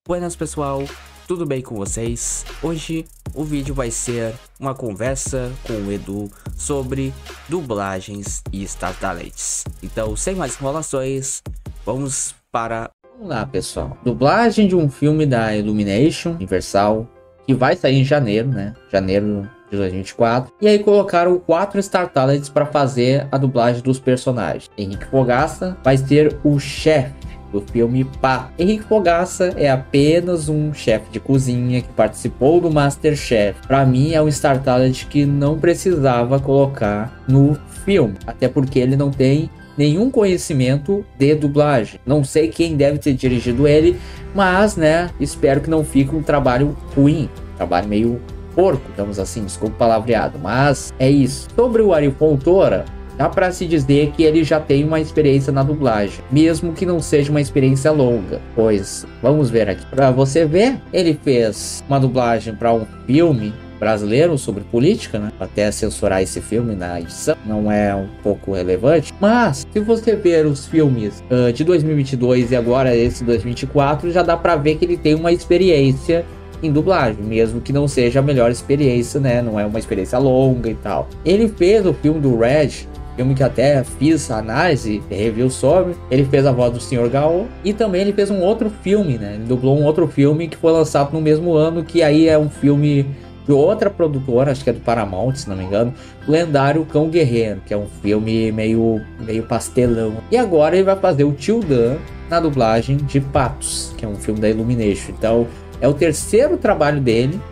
Buenas pessoal, tudo bem com vocês? Hoje o vídeo vai ser uma conversa com o Edu sobre dublagens e Star Talents. Então, sem mais enrolações, vamos lá pessoal, dublagem de um filme da Illumination Universal que vai sair em janeiro, né? Janeiro de 2024. E aí colocaram 4 Star Talents para fazer a dublagem dos personagens. Henrique Fogaça vai ser o chefe do filme Patos. Henrique Fogaça é apenas um chefe de cozinha que participou do MasterChef. Para mim é um Star Talent que não precisava colocar no filme, até porque ele não tem nenhum conhecimento de dublagem. Não sei quem deve ter dirigido ele, mas né, espero que não fique um trabalho ruim, um trabalho meio porco, digamos assim, desculpa o palavreado, mas é isso. Sobre o Ari Fontoura, dá para se dizer que ele já tem uma experiência na dublagem, mesmo que não seja uma experiência longa, pois vamos ver aqui. Para você ver, ele fez uma dublagem para um filme brasileiro sobre política, né? Até censurar esse filme na edição, não é um pouco relevante, mas se você ver os filmes de 2022 e agora esse 2024, já dá para ver que ele tem uma experiência em dublagem, mesmo que não seja a melhor experiência, né? Não é uma experiência longa e tal. Ele fez o filme do Red, filme que até fiz análise, review sobre. Ele fez a voz do Sr. Gao e também ele fez um outro filme, né? Ele dublou um outro filme que foi lançado no mesmo ano, que aí é um filme de outra produtora, acho que é do Paramount, se não me engano, o lendário Cão Guerreiro, que é um filme meio pastelão. E agora ele vai fazer o Tio Dan na dublagem de Patos, que é um filme da Illumination. Então é o terceiro trabalho dele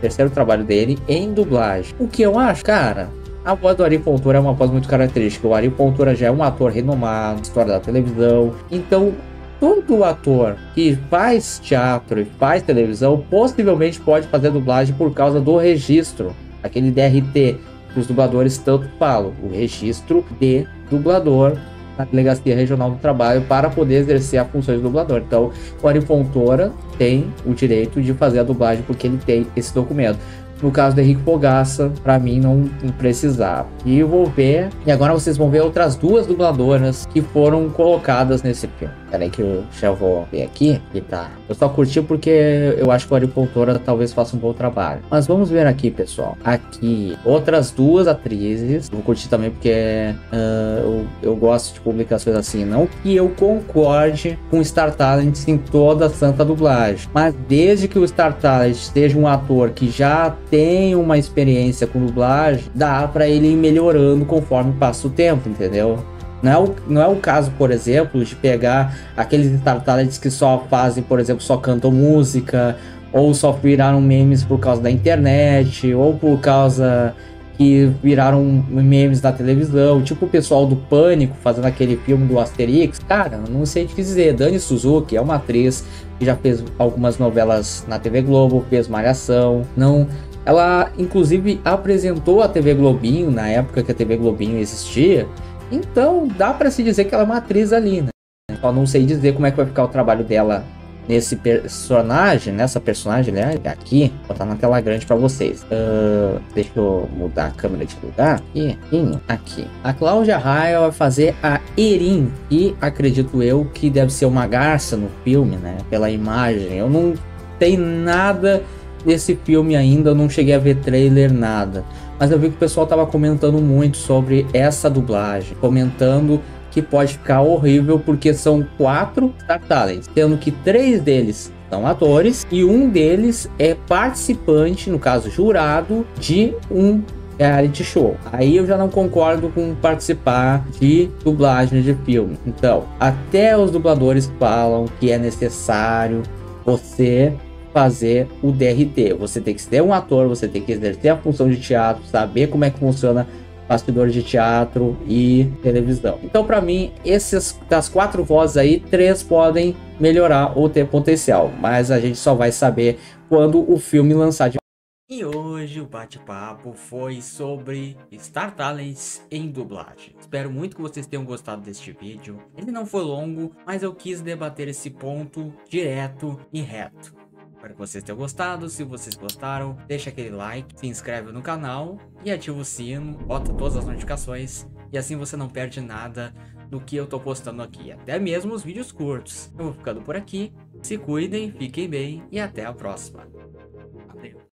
em dublagem. O que eu acho, cara, a voz do Ari Fontoura é uma voz muito característica. O Ari Fontoura já é um ator renomado, história da televisão. Então, todo ator que faz teatro e faz televisão possivelmente pode fazer dublagem por causa do registro, aquele DRT que os dubladores tanto falam, o registro de dublador na Delegacia Regional do Trabalho para poder exercer a função de dublador. Então, o Ari Fontoura tem o direito de fazer a dublagem porque ele tem esse documento. No caso do Henrique Fogaça, pra mim não precisava. E eu vou ver. E agora vocês vão ver outras 2 dubladoras que foram colocadas nesse filme. Pera aí que eu já vou ver aqui. E tá. Eu só curti porque eu acho que o Ari Fontoura talvez faça um bom trabalho. Mas vamos ver aqui, pessoal. Aqui, outras 2 atrizes. Vou curtir também porque eu gosto de publicações assim. Não que eu concorde com Star Talent em toda a santa dublagem. Mas desde que o Star Talent seja um ator que já tem uma experiência com dublagem, dá para ele ir melhorando conforme passa o tempo, entendeu? Não é o caso, por exemplo, de pegar aqueles Star Talents que só fazem, por exemplo, só cantam música, ou só viraram memes por causa da internet, ou por causa que viraram memes da televisão, tipo o pessoal do Pânico fazendo aquele filme do Asterix. Cara, não sei o que dizer. Dani Suzuki é uma atriz que já fez algumas novelas na TV Globo, fez Malhação, ela inclusive apresentou a TV Globinho na época que a TV Globinho existia. Então dá pra se dizer que ela é uma atriz ali, né? Só não sei dizer como é que vai ficar o trabalho dela nessa personagem, né? Aqui, vou botar na tela grande pra vocês. Deixa eu mudar a câmera de lugar. Aqui. A Cláudia Raia vai fazer a Erin, e acredito eu que deve ser uma garça no filme, né? Pela imagem. Eu não tenho nada desse filme ainda, eu não cheguei a ver trailer, nada. Mas eu vi que o pessoal tava comentando muito sobre essa dublagem, comentando que pode ficar horrível porque são 4 Star Talents, sendo que 3 deles são atores e um deles é participante, no caso jurado, de um reality show. Aí eu já não concordo com participar de dublagem de filme. Então, até os dubladores falam que é necessário você fazer o DRT. Você tem que ser um ator, você tem que exercer a função de teatro, saber como é que funciona bastidores de teatro e televisão. Então, para mim, das 4 vozes aí, 3 podem melhorar ou ter potencial, mas a gente só vai saber quando o filme lançar. E hoje o bate-papo foi sobre Star Talents em dublagem. Espero muito que vocês tenham gostado deste vídeo. Ele não foi longo, mas eu quis debater esse ponto direto e reto. Espero que vocês tenham gostado. Se vocês gostaram, deixa aquele like, se inscreve no canal e ativa o sino, bota todas as notificações e assim você não perde nada do que eu tô postando aqui, até mesmo os vídeos curtos. Eu vou ficando por aqui Se cuidem, fiquem bem e até a próxima. Valeu!